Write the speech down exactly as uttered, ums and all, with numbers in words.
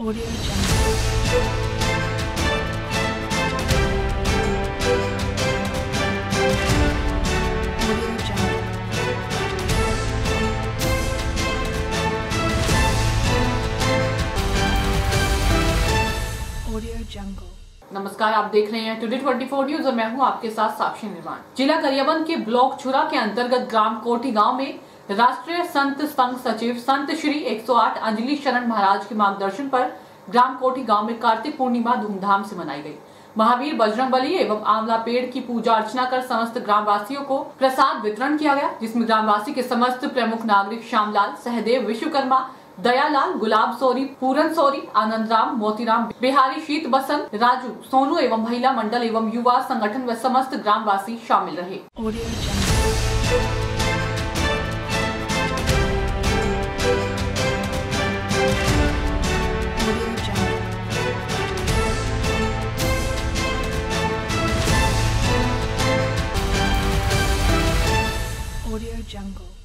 Audio Jungle. Audio Jungle. Audio Jungle. नमस्कार, आप देख रहे हैं टुडे चौबीस न्यूज और मैं हूं आपके साथ साक्षी निर्माण। जिला गरियाबंद के ब्लॉक छुरा के अंतर्गत ग्राम कोठी गांव में राष्ट्रीय संत संघ सचिव संत श्री एक सौ आठ अंजलि शरण महाराज के मार्गदर्शन पर ग्राम कोठी गांव में कार्तिक पूर्णिमा धूमधाम से मनाई गई। महावीर बजरंगबली एवं आंवला पेड़ की पूजा अर्चना कर समस्त ग्रामवासियों को प्रसाद वितरण किया गया, जिसमें ग्रामवासी के समस्त प्रमुख नागरिक श्यामलाल, सहदेव, विश्वकर्मा, दयालाल, गुलाब सोरी, पूरन सोरी, आनंद राम, मोतीराम, बिहारी, शीत बसंत, राजू, सोनू एवं महिला मंडल एवं युवा संगठन व समस्त ग्रामवासी शामिल रहे। Audio Jungle. Audio Jungle. Audio Jungle.